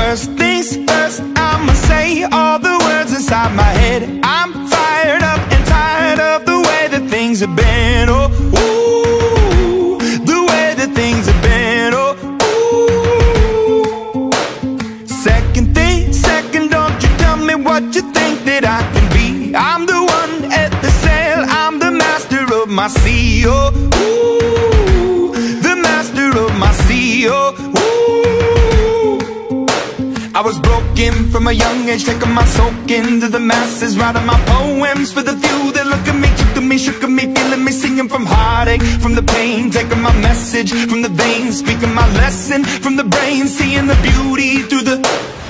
First things first, I'ma say all the words inside my head. I'm fired up and tired of the way that things have been. Oh, ooh, the way that things have been. Oh, ooh. Second thing, second, don't you tell me what you think that I can be. I'm the one at the sail, I'm the master of my sea. Oh, ooh, the master of my sea. Oh, ooh. I was broken from a young age, taking my soak into the masses, writing my poems for the few that look at me, took to me, shook at me, feeling me, singing from heartache, from the pain, taking my message from the veins, speaking my lesson from the brain, seeing the beauty through the...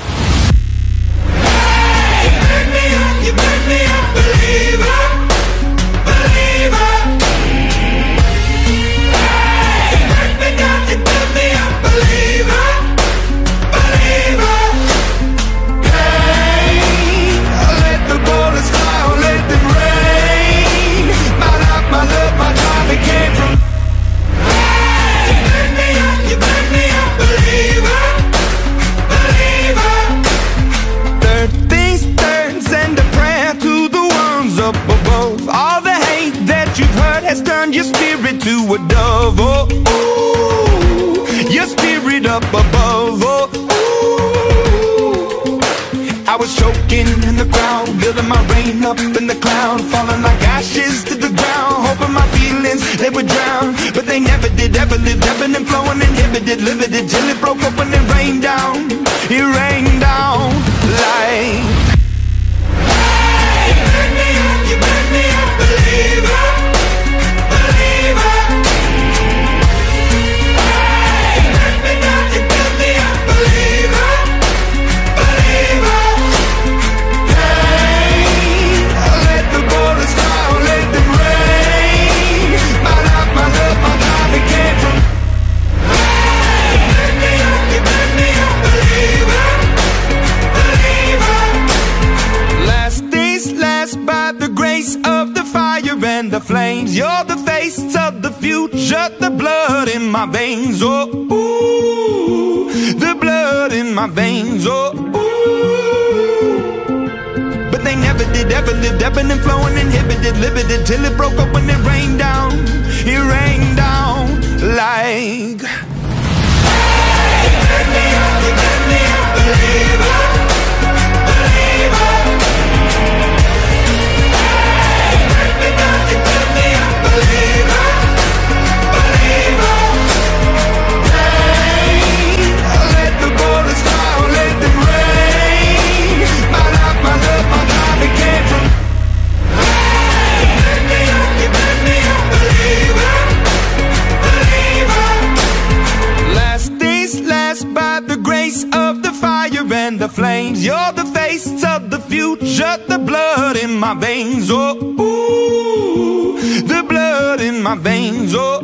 Hey, you burn me up, you burn me up, believer, believer. Hey, you burn me down, you burn me up, believer, believer. My love, my drive, it came from... Hey, you burn me up, believer, believer. Third things third, send a prayer to the ones up above. All the hate that you've heard has turned your spirit to a dove. Oh, ooh, your spirit up above. Oh, ooh. I was choking in the crowd, building my rain up in the cloud, falling like ashes to the ground, hoping my feelings, they would drown. But they never did, ever lived, ebbing and flowing, inhibited, limited, till it broke open and rained down. It rained down like... Hey, you burn me up, believer, believer. Hey, you burn me down, you build me up, believer, believer. And the flames, you're the face of the future, the blood in my veins. Oh, ooh, the blood in my veins. Oh, ooh. But they never did, ever lived, ebbing and flowing, inhibited, limited, till it broke open and rained down. It rained down like... Hey, you burn me up, believer, believer. Believer, believer. Hey, let the bullets fly, let them rain. My life, my love, my drive, it came from... Hey, you burn me up, believer, believer. Last things last, by the grace of the fire and the flames. You're the face of the future, the blood in my veins. Oh, ooh, the blood in my veins. Oh,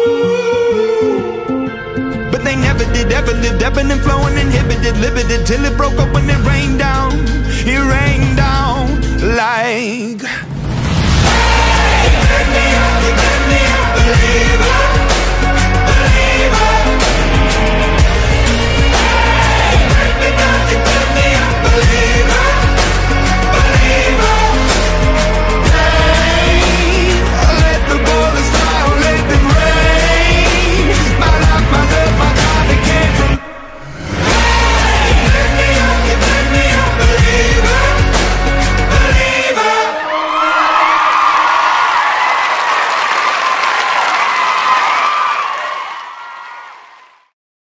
ooh. But they never did, ever lived, ebbing and flowing, inhibited, limited, till it broke open and rained down. It rained down like...